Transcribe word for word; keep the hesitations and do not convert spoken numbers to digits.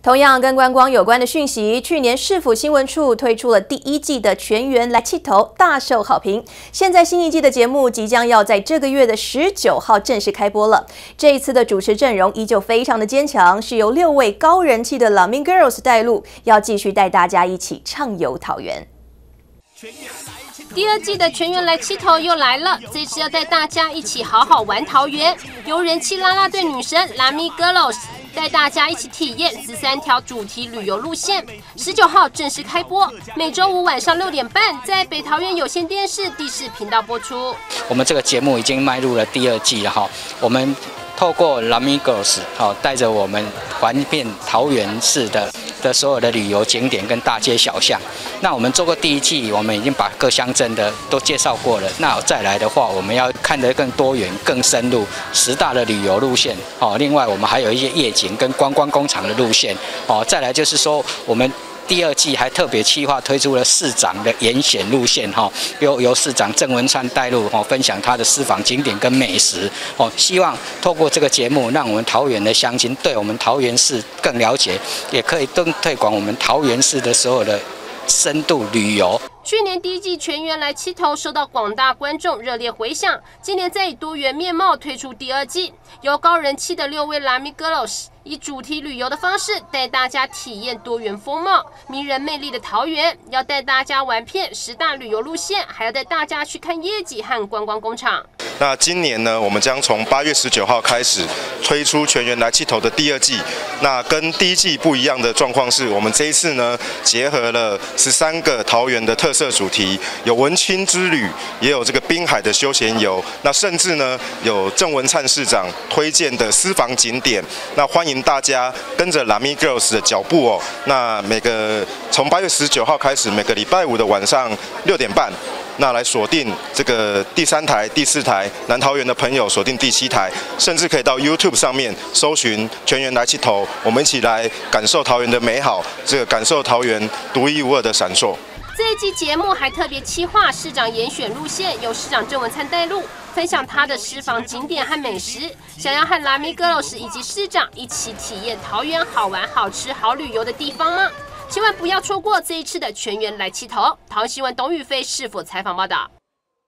同样跟观光有关的讯息，去年市府新闻处推出了第一季的全员来气头，大受好评。现在新一季的节目即将要在这个月的十九号正式开播了。这一次的主持阵容依旧非常的坚强，是由六位高人气的 Lami Girls 带路，要继续带大家一起畅游桃园。 第二季的全员来气头又来了，这次要带大家一起好好玩桃园，由人气啦啦队女神 Lami Girls 带大家一起体验十三条主题旅游路线。十九号正式开播，每周五晚上六点半在北桃园有线电视第四频道播出。 我们这个节目已经迈入了第二季了哈，我们透过 Lami Girls 好带着我们环遍桃园市的。 的所有的旅游景点跟大街小巷，那我们做过第一季，我们已经把各乡镇的都介绍过了。那再来的话，我们要看得更多元、更深入，十大的旅游路线哦。另外，我们还有一些夜景跟观光工厂的路线哦。再来就是说，我们 第二季还特别企划推出了市长的严选路线哈，由由市长郑文灿带路哈，分享他的私房景点跟美食哦。希望透过这个节目，让我们桃园的乡亲对我们桃园市更了解，也可以更推广我们桃园市的所有的深度旅游。 去年第一季全员来气头受到广大观众热烈回响，今年再以多元面貌推出第二季，由高人气的六位 Lami Girls 以主题旅游的方式带大家体验多元风貌、迷人魅力的桃园，要带大家玩遍十大旅游路线，还要带大家去看夜景和观光工厂。 那今年呢，我们将从八月十九号开始推出全员来气头的第二季。那跟第一季不一样的状况是，我们这一次呢，结合了十三个桃园的特色主题，有文青之旅，也有这个滨海的休闲游。那甚至呢，有郑文灿市长推荐的私房景点。那欢迎大家跟着 Lami Girls 的脚步哦。那每个从八月十九号开始，每个礼拜五的晚上六点半。 那来锁定这个第三台、第四台，南桃园的朋友锁定第七台，甚至可以到 YouTube 上面搜寻“全员来气头”，我们一起来感受桃园的美好，这个感受桃园独一无二的闪烁。 这一集节目还特别企划市长严选路线，由市长郑文灿带路，分享他的私房景点和美食。想要和 Lami Girls 以及市长一起体验桃园好玩、好吃、好旅游的地方吗？ 千万不要错过这一次的全员来气头。桃园新闻董宇飞是否采访报道？